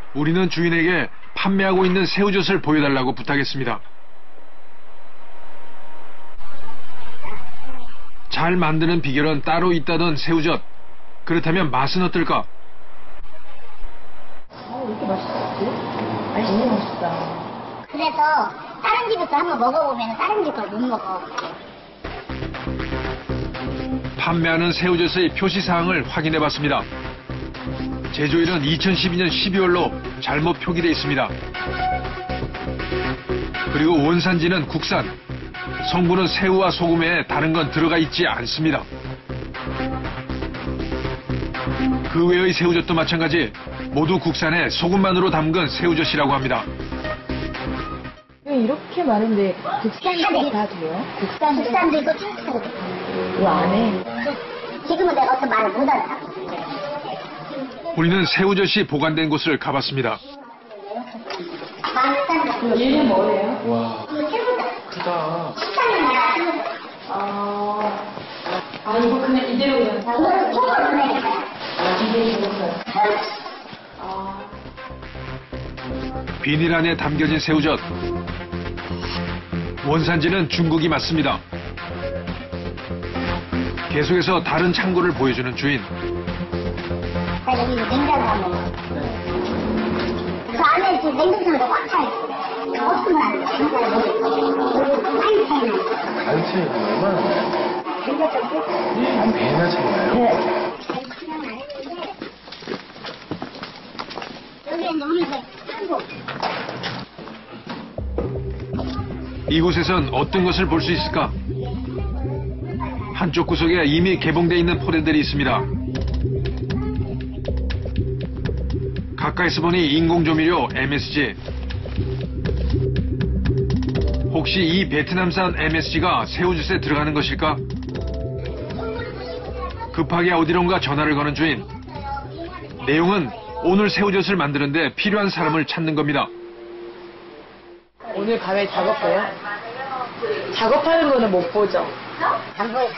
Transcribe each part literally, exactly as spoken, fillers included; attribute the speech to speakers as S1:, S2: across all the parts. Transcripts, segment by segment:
S1: 우리는 주인에게 판매하고 있는 새우젓을 보여달라고 부탁했습니다. 잘 만드는 비결은 따로 있다던 새우젓. 그렇다면 맛은 어떨까?
S2: 어, 왜 이렇게 맛있었지? 아니, 진짜 맛있다.
S3: 그래서 다른 집에서 한번 먹어보면 다른 집 걸 못 먹어.
S1: 판매하는 새우젓의 표시사항을 확인해봤습니다. 제조일은 이천십이 년 십이월로 잘못 표기되어 있습니다. 그리고 원산지는 국산, 성분은 새우와 소금 외에 다른 건 들어가 있지 않습니다. 그 외의 새우젓도 마찬가지 모두 국산에 소금만으로 담근 새우젓이라고 합니다.
S2: 왜 이렇게 많은데 국산들이 다 돼요? 국산
S3: 국산도 있고 중국산도 있고.
S2: 이 안에
S3: 지금은 내가 어떤 말을 못 알아.
S1: 우리는 새우젓이 보관된 곳을 가봤습니다.
S2: 얘는 뭐예요?
S4: 와, 크다.
S2: 아, 아 이거 그냥 이대로 그냥 사. 아, 이대로 그냥. 아.
S1: 비닐 안에 담겨진 새우젓. 원산지는 중국이 맞습니다. 계속해서 다른 창고를 보여주는 주인.
S3: 자, 여기 냉장고 한번. 그 안에 지금 냉동실도 꽉 차있어. 없으면 안 돼. 정말 먹을 많이 차이나.
S4: 가격 차이가 얼마나 나요?
S3: 근데 좀
S4: 배나 차이나요?
S3: 여기는 오늘 한국.
S1: 이곳에선 어떤 것을 볼 수 있을까? 한쪽 구석에 이미 개봉되어 있는 포대들이 있습니다. 가까이서 보니 인공조미료 엠에스지. 혹시 이 베트남산 엠에스지가 새우젓에 들어가는 것일까? 급하게 어디론가 전화를 거는 주인. 내용은 오늘 새우젓을 만드는데 필요한 사람을 찾는 겁니다.
S2: 오늘 밤에 작업해요? 작업하는 거는 못 보죠?
S3: 안 보여.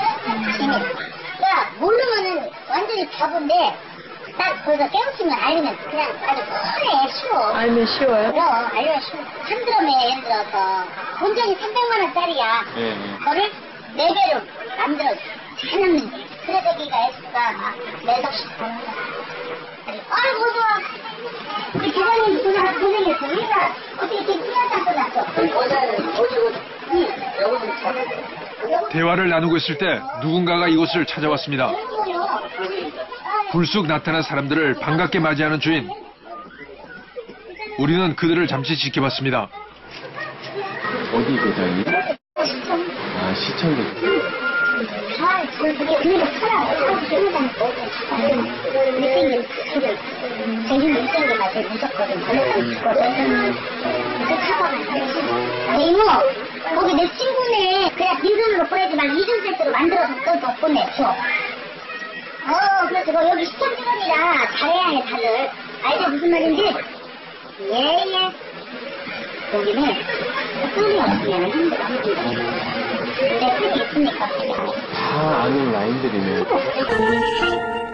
S3: 그러니까 모르면은 완전히 바본데 딱 거기서 깨우치면 알리면 그냥 아주 편해, 쉬워.
S2: 알면 쉬워요?
S3: 그럼 알려면 쉬워. 한 드럼에 예를 들어서 본전이 삼백만 원짜리야.
S4: 네, 네.
S3: 그거를 네 개로 만들어 잘 넣는 거야. 그래서 여기가 애수가 몇 억씩 하는 거야. 아이고 좋아. 우리 기사님 고생, 고생했어. 우리가 어떻게 이렇게 뿌옇다 끝났어. 어제는 어디고 응. 여기서 잘했어.
S1: 대화를 나누고 있을 때 누군가가 이곳을 찾아왔습니다. 불쑥 나타난 사람들을 반갑게 맞이하는 주인. 우리는 그들을 잠시 지켜봤습니다.
S4: 어디 매장이요? 아, 시청 매장.
S3: 아, 그게 그대로 살아. 살아다니는 못생긴 정신 못생긴 맛이 무섭거든. 무섭거든. 그 사과가 아니 이모, 거기 내 친구네. 그냥 빈손으로 보내지 말고 이중 세트로 만들어서 또 보내 줘. 어, 그래서 뭐 여기 시청 직원이라 잘해야 해 다들. 알죠 무슨 말인지? 예예. 여기는 손이 없으면 힘들어. 내 손이 있으니까.
S4: 다 아는 라인들이네요.